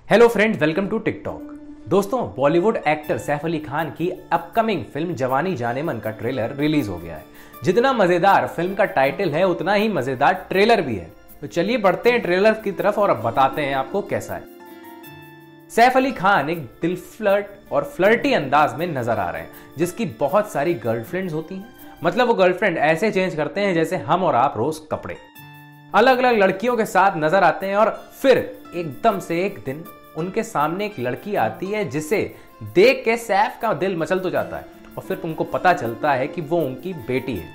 Hello friends, welcome to TikTok. दोस्तों, Bollywood actor Saif Ali Khan की upcoming film जवानी जानेमन का ट्रेलर रिलीज हो गया है। जितना मजेदार फिल्म का टाइटल है उतना ही मजेदार ट्रेलर भी है। तो चलिए बढ़ते हैं ट्रेलर की तरफ और अब बताते हैं आपको कैसा है। सैफ अली खान एक दिल फ्लर्ट और फ्लर्टी अंदाज में नजर आ रहे हैं, जिसकी बहुत सारी गर्लफ्रेंड्स होती हैं। मतलब वो गर्लफ्रेंड ऐसे चेंज करते हैं जैसे हम और आप रोज कपड़े। अलग अलग लड़कियों के साथ नजर आते हैं और फिर एकदम से एक दिन उनके सामने एक लड़की आती है जिसे देख के सैफ का दिल मचल तो जाता है और फिर उनको पता चलता है कि वो उनकी बेटी है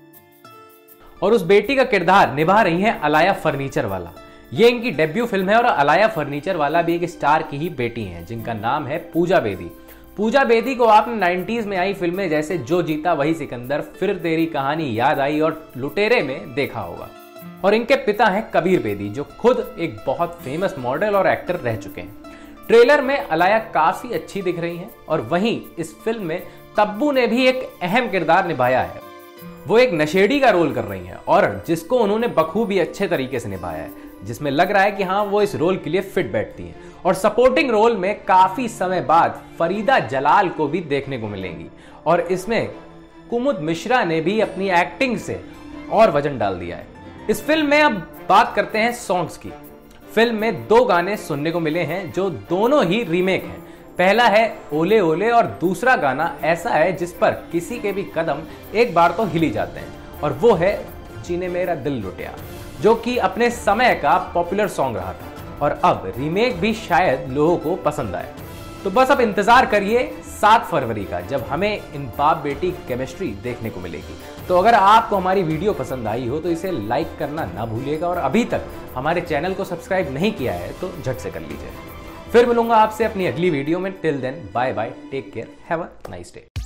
और उस बेटी का किरदार निभा रही है अलाया फर्नीचर वाला। ये इनकी डेब्यू फिल्म है और अलाया फर्नीचर वाला भी एक स्टार की ही बेटी है जिनका नाम है पूजा बेदी। पूजा बेदी को आपने 90s में आई फिल्में जैसे जो जीता वही सिकंदर, फिर तेरी कहानी याद आई और लुटेरे में देखा होगा। और इनके पिता हैं कबीर बेदी, जो खुद एक बहुत फेमस मॉडल और एक्टर रह चुके हैं। ट्रेलर में अलाया काफी अच्छी दिख रही हैं और वहीं इस फिल्म में तब्बू ने भी एक अहम किरदार निभाया है। वो एक नशेड़ी का रोल कर रही हैं और जिसको उन्होंने बखूबी अच्छे तरीके से निभाया है, जिसमें लग रहा है कि हाँ वो इस रोल के लिए फिट बैठती हैं। और सपोर्टिंग रोल में काफी समय बाद फरीदा जलाल को भी देखने को मिलेंगी और इसमें कुमुद मिश्रा ने भी अपनी एक्टिंग से और वजन डाल दिया है। इस फिल्म में अब बात करते हैं सॉन्ग्स की। फिल्म में 2 गाने सुनने को मिले हैं जो दोनों ही रीमेक हैं। पहला है ओले ओले और दूसरा गाना ऐसा है जिस पर किसी के भी कदम एक बार तो हिल ही जाते हैं और वो है जीने मेरा दिल लुटिया, जो कि अपने समय का पॉपुलर सॉन्ग रहा था और अब रीमेक भी शायद लोगों को पसंद आए। तो बस अब इंतजार करिए 7 फरवरी का, जब हमें इन बाप बेटी की केमिस्ट्री देखने को मिलेगी। तो अगर आपको हमारी वीडियो पसंद आई हो तो इसे लाइक करना ना भूलिएगा और अभी तक हमारे चैनल को सब्सक्राइब नहीं किया है तो झट से कर लीजिए। फिर मिलूंगा आपसे अपनी अगली वीडियो में। Till then bye bye, take care, have a nice day.